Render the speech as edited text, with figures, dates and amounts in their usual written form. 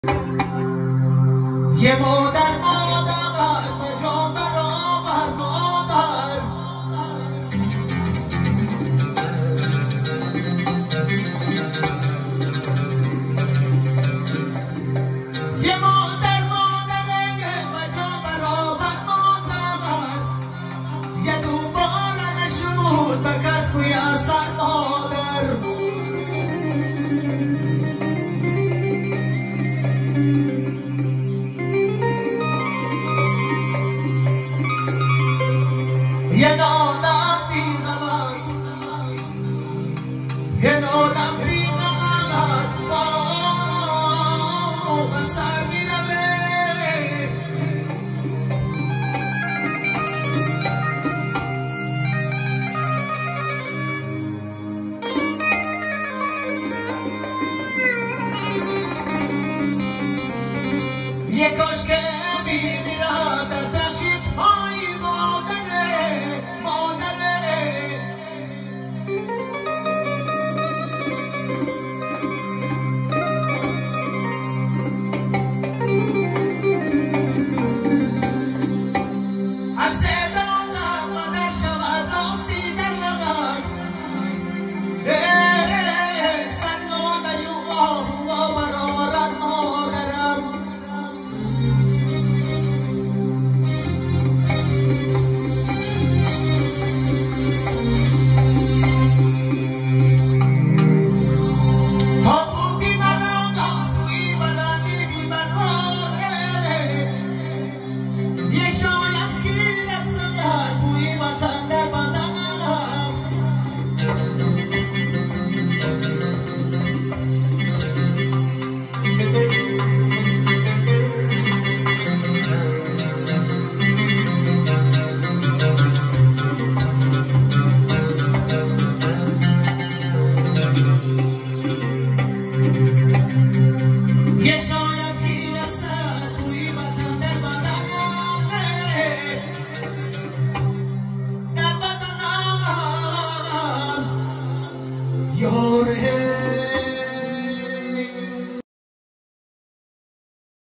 یه مادر به جان برابر مادر یه مادر به جان برابر مادر یه دوباره نشود به کس کوی اثر مادر یه نادم زیغمت یه نادم زیغمت با بسر میرمه یه کاش که میمیرم در